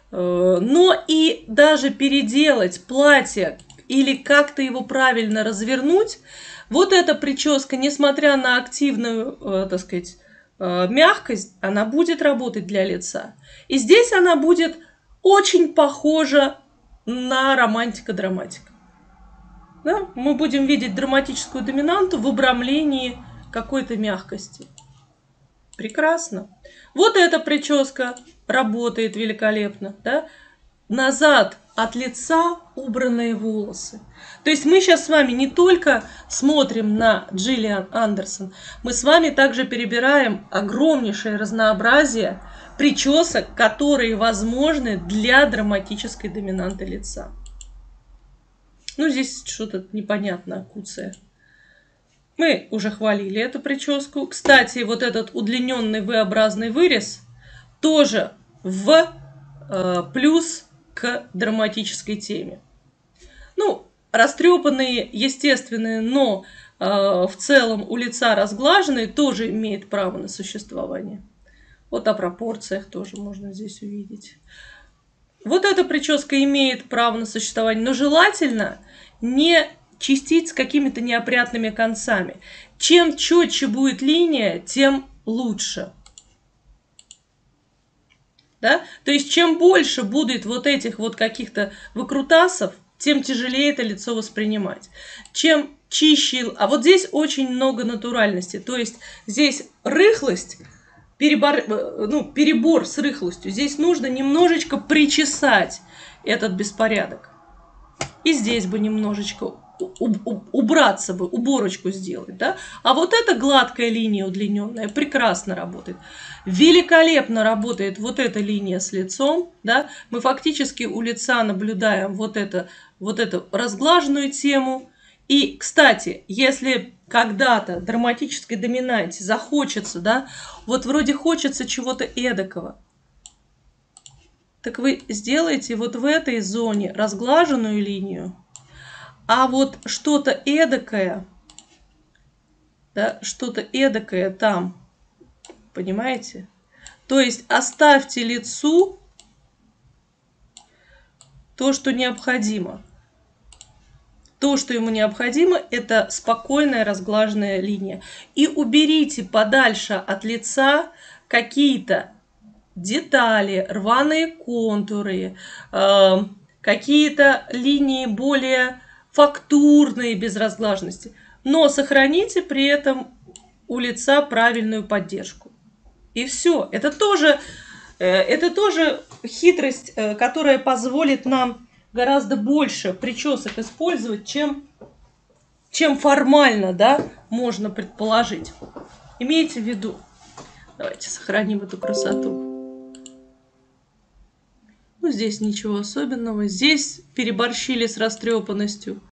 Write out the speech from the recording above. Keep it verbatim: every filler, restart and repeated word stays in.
Но и даже переделать платье или как-то его правильно развернуть, вот эта прическа, несмотря на активную, так сказать, мягкость, она будет работать для лица. И здесь она будет очень похожа на романтика-драматика. Да? Мы будем видеть драматическую доминанту в обрамлении какой-то мягкости. Прекрасно. Вот эта прическа работает великолепно. Да? Назад от лица убранные волосы. То есть мы сейчас с вами не только смотрим на Джиллиан Андерсон, мы с вами также перебираем огромнейшее разнообразие причесок, которые возможны для драматической доминанты лица. Ну, здесь что-то непонятное, куцая. Мы уже хвалили эту прическу. Кстати, вот этот удлиненный V-образный вырез тоже в э, плюс к драматической теме. Ну, растрепанные, естественные, но э, в целом у лица разглаженные тоже имеет право на существование. Вот о пропорциях тоже можно здесь увидеть. Вот эта прическа имеет право на существование, но желательно не чистить с какими-то неопрятными концами. Чем четче будет линия, тем лучше. Да? То есть, чем больше будет вот этих вот каких-то выкрутасов, тем тяжелее это лицо воспринимать. Чем чище... А вот здесь очень много натуральности. То есть, здесь рыхлость, перебор, ну, перебор с рыхлостью. Здесь нужно немножечко причесать этот беспорядок. И здесь бы немножечко убраться бы, уборочку сделать, да? А вот эта гладкая линия удлиненная прекрасно работает. Великолепно работает вот эта линия с лицом, да? Мы фактически у лица наблюдаем вот, это, вот эту разглаженную тему. И, кстати, если когда-то драматической доминанте захочется, да, вот вроде хочется чего-то эдакого, так вы сделаете вот в этой зоне разглаженную линию, а вот что-то эдакое, да, что-то эдакое там, понимаете? То есть оставьте лицу то, что необходимо. То, что ему необходимо, это спокойная разглаженная линия. И уберите подальше от лица какие-то детали, рваные контуры, э, какие-то линии более фактурные, без разглаженности. Но сохраните при этом у лица правильную поддержку. И все. Это тоже, э, это тоже хитрость, э, которая позволит нам гораздо больше причесок использовать, чем, чем формально, да, можно предположить. Имейте в виду. Давайте сохраним эту красоту. Ну, здесь ничего особенного. Здесь переборщили с растрепанностью.